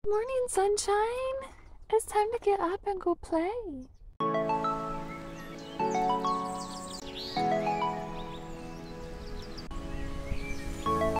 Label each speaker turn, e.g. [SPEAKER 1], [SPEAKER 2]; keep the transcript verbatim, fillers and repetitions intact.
[SPEAKER 1] morning, sunshine. It's time to get up and go play.